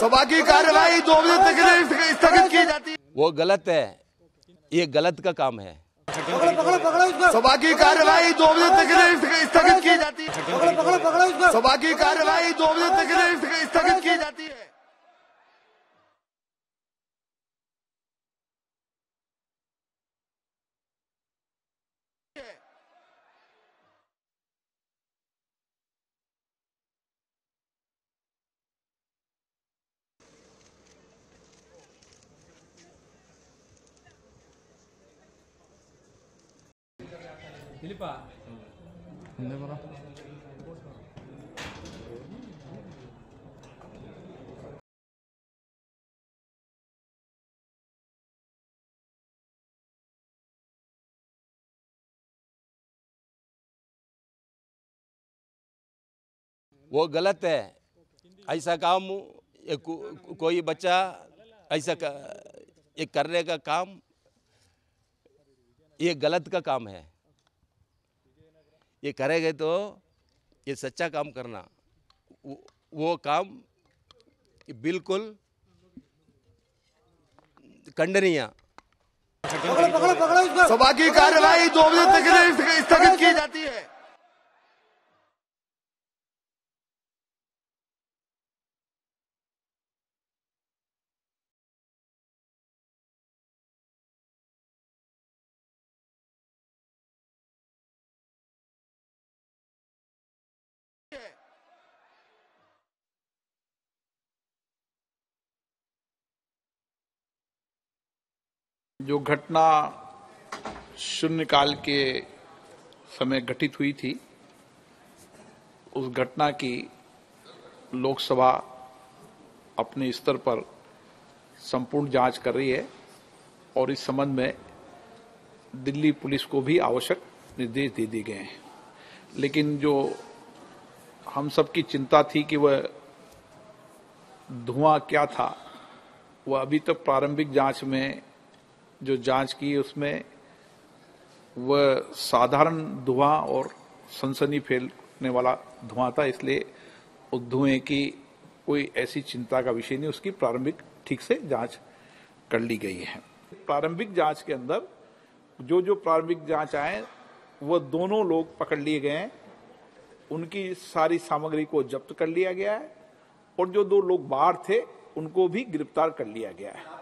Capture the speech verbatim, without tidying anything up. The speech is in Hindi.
सभा की कार्यवाही दो बजे तक स्थगित की जाती है। वो गलत है, ये गलत का काम है। सभा की कार्यवाही दो बजे तक स्थगित की जाती है। सभा की कार्यवाही दो बजे तक स्थगित की जाती है। वो गलत है, ऐसा काम ये को, कोई बच्चा ऐसा कर, ये करने का काम ये गलत का काम है। ये करेंगे तो ये सच्चा काम करना, वो, वो काम बिल्कुल खंडनीय। सभा की कार्यवाही दो बजे तक स्थगित की जाती है। जो घटना शून्यकाल के समय घटित हुई थी, उस घटना की लोकसभा अपने स्तर पर संपूर्ण जांच कर रही है और इस संबंध में दिल्ली पुलिस को भी आवश्यक निर्देश दे दिए गए हैं। लेकिन जो हम सबकी चिंता थी कि वह धुआं क्या था, वह अभी तक प्रारंभिक जांच में जो जांच की उसमें वह साधारण धुआं और सनसनी फैलने वाला धुआं था। इसलिए उस धुएं की कोई ऐसी चिंता का विषय नहीं, उसकी प्रारंभिक ठीक से जांच कर ली गई है। प्रारंभिक जांच के अंदर जो जो प्रारंभिक जांच आए वह दोनों लोग पकड़ लिए गए हैं, उनकी सारी सामग्री को जब्त कर लिया गया है और जो दो लोग बाहर थे उनको भी गिरफ्तार कर लिया गया है।